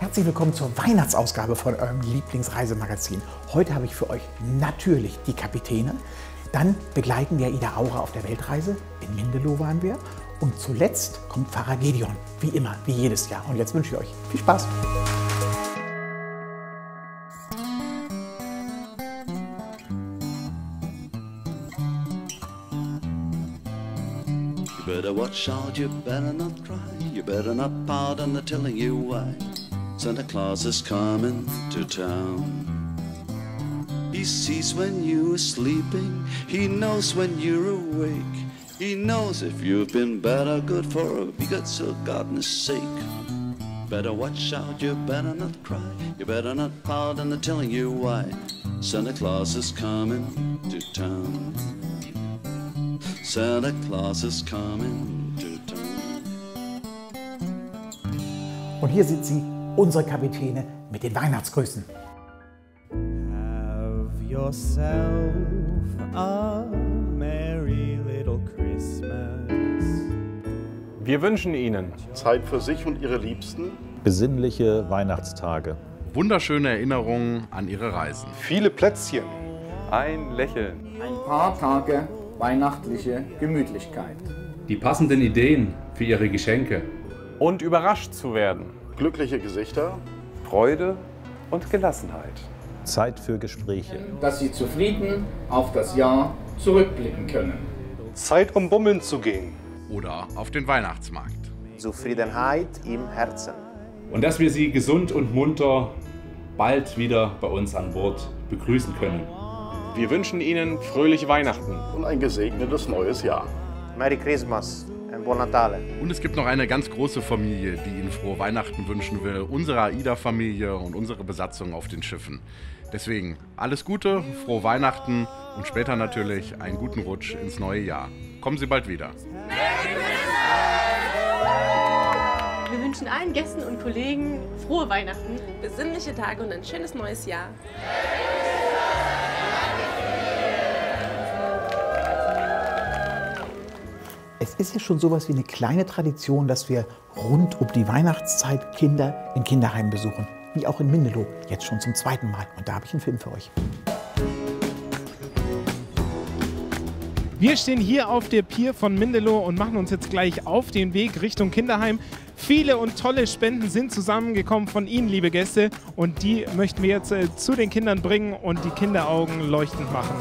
Herzlich willkommen zur Weihnachtsausgabe von eurem Lieblingsreisemagazin. Heute habe ich für euch natürlich die Kapitäne. Dann begleiten wir Ida Aura auf der Weltreise. In Mindelo waren wir. Und zuletzt kommt Pfarrer Gedeon. Wie immer, wie jedes Jahr. Und jetzt wünsche ich euch viel Spaß. You better watch out, you better not cry. You better not pout, and they're telling you why. Santa Claus is coming to town. He sees when you are sleeping. He knows when you're awake. He knows if you've been bad or good for a good, so goodness sake. Better watch out, you better not cry. You better not pout, and they're telling you why. Santa Claus is coming to town. Santa Claus is coming to town. Und hier sind sie, unsere Kapitäne mit den Weihnachtsgrüßen. Have yourself a merry little Christmas. Wir wünschen Ihnen Zeit für sich und Ihre Liebsten. Besinnliche Weihnachtstage. Wunderschöne Erinnerungen an Ihre Reisen. Viele Plätzchen. ein Lächeln. Ein paar Tage weihnachtliche Gemütlichkeit. Die passenden Ideen für Ihre Geschenke. Und überrascht zu werden. Glückliche Gesichter. Freude und Gelassenheit. Zeit für Gespräche. Dass Sie zufrieden auf das Jahr zurückblicken können. Zeit, um bummeln zu gehen. Oder auf den Weihnachtsmarkt. Zufriedenheit im Herzen. Und dass wir Sie gesund und munter bald wieder bei uns an Bord begrüßen können. Wir wünschen Ihnen fröhliche Weihnachten. Und ein gesegnetes neues Jahr. Merry Christmas und Buon Natale. Und es gibt noch eine ganz große Familie, die Ihnen frohe Weihnachten wünschen will. Unsere AIDA-Familie und unsere Besatzung auf den Schiffen. Deswegen alles Gute, frohe Weihnachten und später natürlich einen guten Rutsch ins neue Jahr. Kommen Sie bald wieder. Wir wünschen allen Gästen und Kollegen frohe Weihnachten, besinnliche Tage und ein schönes neues Jahr. Es ist ja schon sowas wie eine kleine Tradition, dass wir rund um die Weihnachtszeit Kinder in Kinderheimen besuchen. Wie auch in Mindelo, jetzt schon zum zweiten Mal. Und da habe ich einen Film für euch. Wir stehen hier auf der Pier von Mindelo und machen uns jetzt gleich auf den Weg Richtung Kinderheim. Viele und tolle Spenden sind zusammengekommen von Ihnen, liebe Gäste. Und die möchten wir jetzt zu den Kindern bringen und die Kinderaugen leuchtend machen.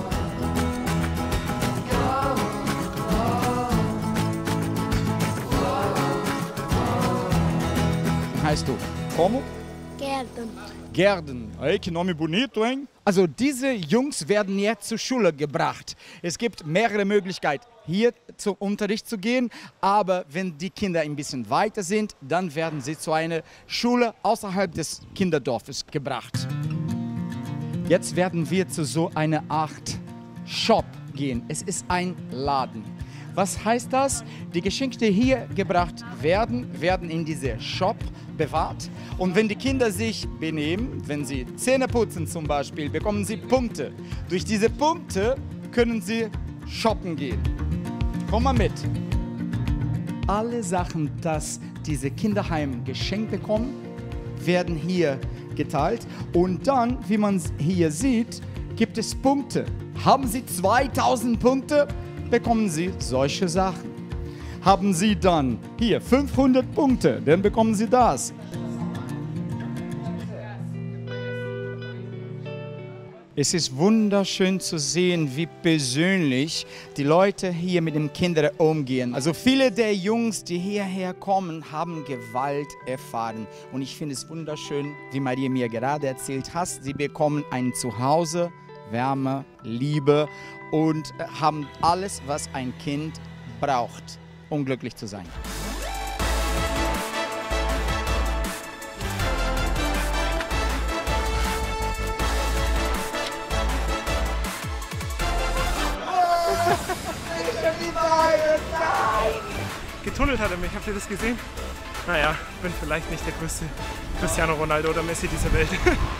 Heißt du? Como? Gerden. Gerden. Hey, que nome bonito, hein? Also diese Jungs werden jetzt zur Schule gebracht. Es gibt mehrere Möglichkeiten, hier zum Unterricht zu gehen, aber wenn die Kinder ein bisschen weiter sind, dann werden sie zu einer Schule außerhalb des Kinderdorfes gebracht. Jetzt werden wir zu so einer Art Shop gehen. Es ist ein Laden. Was heißt das? Die Geschenke, die hier gebracht werden, werden in diesem Shop bewahrt. Und wenn die Kinder sich benehmen, wenn sie Zähne putzen zum Beispiel, bekommen sie Punkte. Durch diese Punkte können sie shoppen gehen. Komm mal mit. Alle Sachen, dass diese Kinderheim geschenkt bekommen, werden hier geteilt. Und dann, wie man hier sieht, gibt es Punkte. Haben Sie 2000 Punkte, bekommen Sie solche Sachen. Haben Sie dann hier 500 Punkte, dann bekommen Sie das. Es ist wunderschön zu sehen, wie persönlich die Leute hier mit den Kindern umgehen. Also viele der Jungs, die hierher kommen, haben Gewalt erfahren. Und ich finde es wunderschön, wie Maria mir gerade erzählt hat, sie bekommen ein Zuhause, Wärme, Liebe und haben alles, was ein Kind braucht, um glücklich zu sein. Getunnelt hat er mich, habt ihr das gesehen? Naja, ich bin vielleicht nicht der größte Cristiano Ronaldo oder Messi dieser Welt.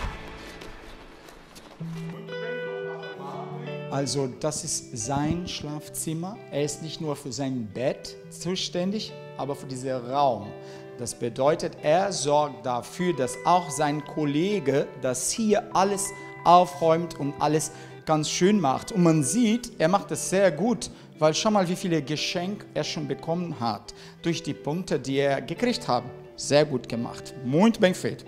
Also das ist sein Schlafzimmer. Er ist nicht nur für sein Bett zuständig, aber für diesen Raum. Das bedeutet, er sorgt dafür, dass auch sein Kollege das hier alles aufräumt und alles ganz schön macht. Und man sieht, er macht es sehr gut, weil schau mal, wie viele Geschenke er schon bekommen hat durch die Punkte, die er gekriegt hat. Sehr gut gemacht. Muito bem feito.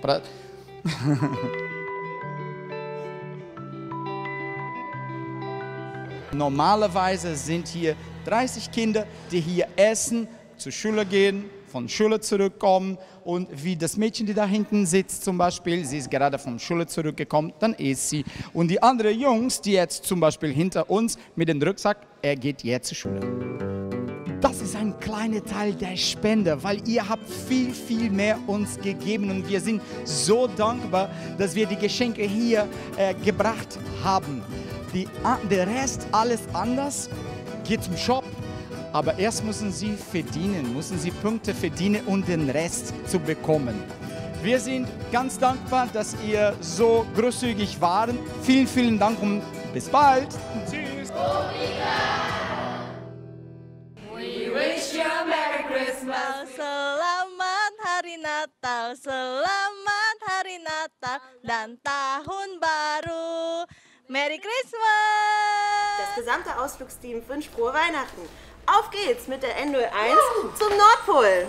Normalerweise sind hier 30 Kinder, die hier essen, zur Schule gehen, von Schule zurückkommen und wie das Mädchen, die da hinten sitzt zum Beispiel, sie ist gerade von Schule zurückgekommen, dann isst sie. Und die anderen Jungs, die jetzt zum Beispiel hinter uns mit dem Rucksack, er geht jetzt zur Schule. Das ist ein kleiner Teil der Spende, weil ihr habt viel, viel mehr uns gegeben und wir sind so dankbar, dass wir die Geschenke hier gebracht haben. Der Rest, alles anders, geht zum Shop. Aber erst müssen Sie verdienen, müssen Sie Punkte verdienen, um den Rest zu bekommen. Wir sind ganz dankbar, dass ihr so großzügig waren. Vielen, vielen Dank und bis bald. Tschüss. We wish you a Merry Christmas. Selamat Hari Natal, selamat Hari Natal dan Tahun Baru. Merry Christmas! Das gesamte Ausflugsteam wünscht frohe Weihnachten. Auf geht's mit der N01 zum Nordpol.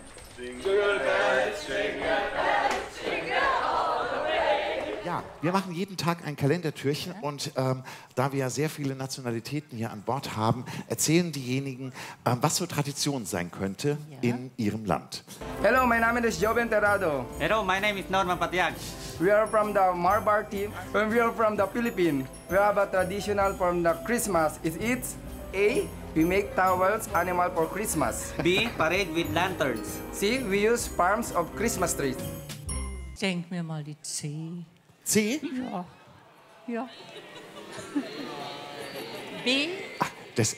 Ja, wir machen jeden Tag ein Kalendertürchen und da wir ja sehr viele Nationalitäten hier an Bord haben, erzählen diejenigen, was so Tradition sein könnte in ihrem Land. Hello, my name is Joven Terrado. Hello, my name is Norman Patiag. We are from the Marbar team and we are from the Philippines. We have a traditional from the Christmas. It's A, we make towels animal for Christmas. B, parade with lanterns. C, we use farms of Christmas trees. Schenk mir mal die C. C? Ja. Ja. B? Ach, das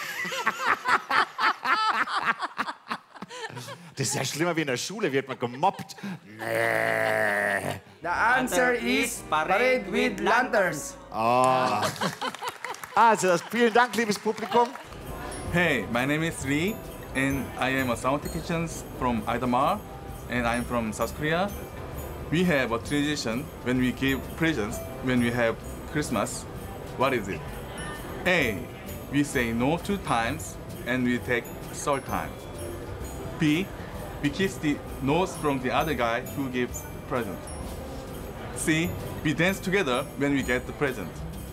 ist ja schlimmer wie in der Schule, wird man gemobbt. Nee. The answer is parade with lanterns. Oh. Also, vielen Dank, liebes Publikum. Hey, my name is Lee, and I am a sound technician from Idamar, and I'm from South Korea. We have a tradition when we give presents when we have Christmas. What is it? A, we say no 2 times, and we take 3rd time. B, we kiss the nose from the other guy who gives present. C, we dance together when we get the present.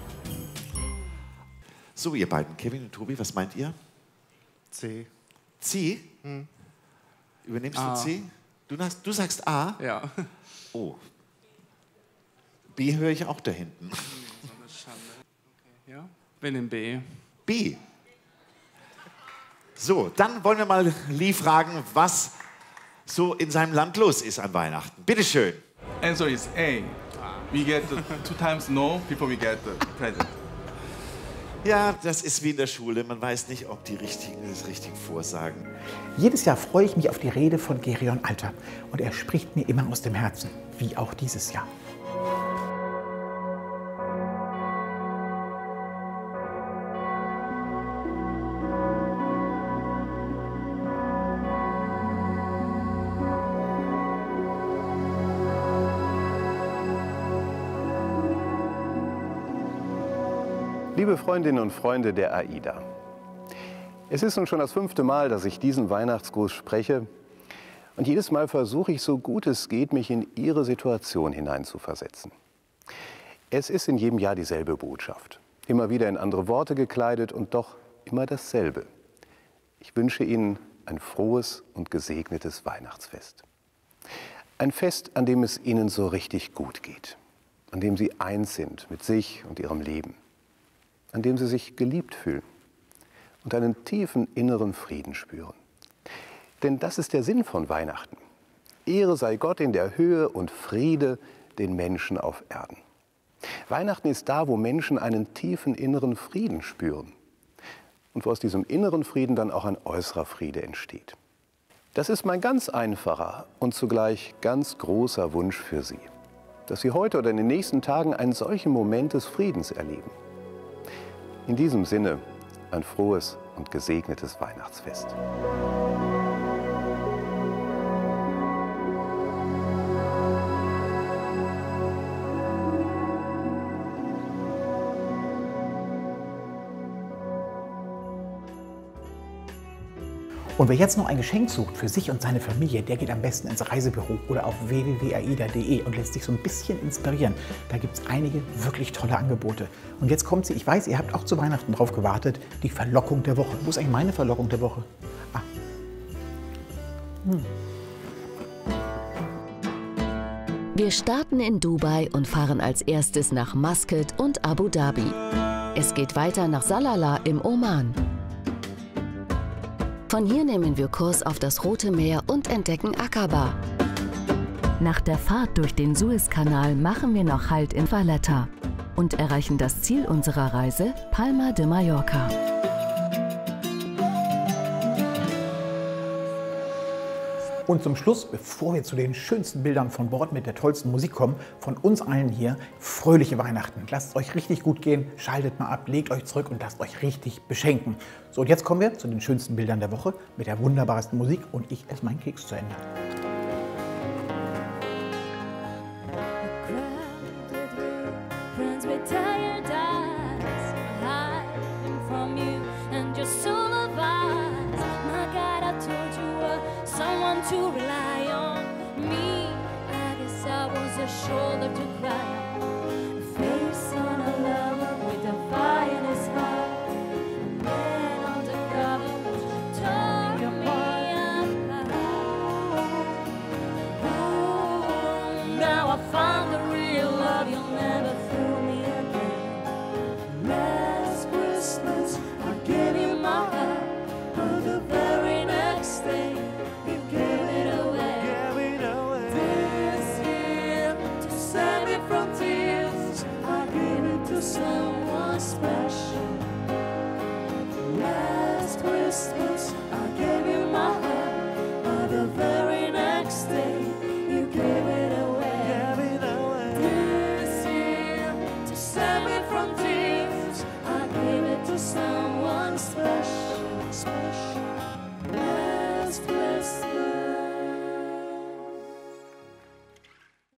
So, ihr beiden, Kevin und Tobi, was meint ihr? C. C? Hm. Übernimmst A. du C? Du sagst A? Ja. Oh. B höre ich auch da hinten. Okay, ja. Wir nehmen B. B. So, dann wollen wir mal Lee fragen, was so in seinem Land los ist an Weihnachten. Bitte schön. Answer is A. We get 2 times no before we get the present. Ja, das ist wie in der Schule. Man weiß nicht, ob die Richtigen das richtig vorsagen. Jedes Jahr freue ich mich auf die Rede von Gereon Alter. Und er spricht mir immer aus dem Herzen, wie auch dieses Jahr. Liebe Freundinnen und Freunde der AIDA, es ist nun schon das 5. Mal, dass ich diesen Weihnachtsgruß spreche. Und jedes Mal versuche ich, so gut es geht, mich in Ihre Situation hineinzuversetzen. Es ist in jedem Jahr dieselbe Botschaft. Immer wieder in andere Worte gekleidet und doch immer dasselbe. Ich wünsche Ihnen ein frohes und gesegnetes Weihnachtsfest. Ein Fest, an dem es Ihnen so richtig gut geht. An dem Sie eins sind mit sich und Ihrem Leben. An dem Sie sich geliebt fühlen und einen tiefen inneren Frieden spüren. Denn das ist der Sinn von Weihnachten. Ehre sei Gott in der Höhe und Friede den Menschen auf Erden. Weihnachten ist da, wo Menschen einen tiefen inneren Frieden spüren und wo aus diesem inneren Frieden dann auch ein äußerer Friede entsteht. Das ist mein ganz einfacher und zugleich ganz großer Wunsch für Sie, dass Sie heute oder in den nächsten Tagen einen solchen Moment des Friedens erleben. In diesem Sinne ein frohes und gesegnetes Weihnachtsfest. Und wer jetzt noch ein Geschenk sucht für sich und seine Familie, der geht am besten ins Reisebüro oder auf www.aida.de und lässt sich so ein bisschen inspirieren. Da gibt es einige wirklich tolle Angebote. Und jetzt kommt sie, ich weiß, ihr habt auch zu Weihnachten drauf gewartet, die Verlockung der Woche. Wo ist eigentlich meine Verlockung der Woche? Ah. Wir starten in Dubai und fahren als erstes nach Muscat und Abu Dhabi. Es geht weiter nach Salalah im Oman. Von hier nehmen wir Kurs auf das Rote Meer und entdecken Aqaba. Nach der Fahrt durch den Suezkanal machen wir noch Halt in Valletta und erreichen das Ziel unserer Reise, Palma de Mallorca. Und zum Schluss, bevor wir zu den schönsten Bildern von Bord mit der tollsten Musik kommen, von uns allen hier, fröhliche Weihnachten. Lasst es euch richtig gut gehen, schaltet mal ab, legt euch zurück und lasst euch richtig beschenken. So, und jetzt kommen wir zu den schönsten Bildern der Woche mit der wunderbarsten Musik und ich esse meinen Keks zu Ende. To rely on me, I guess I was a shoulder to cry on.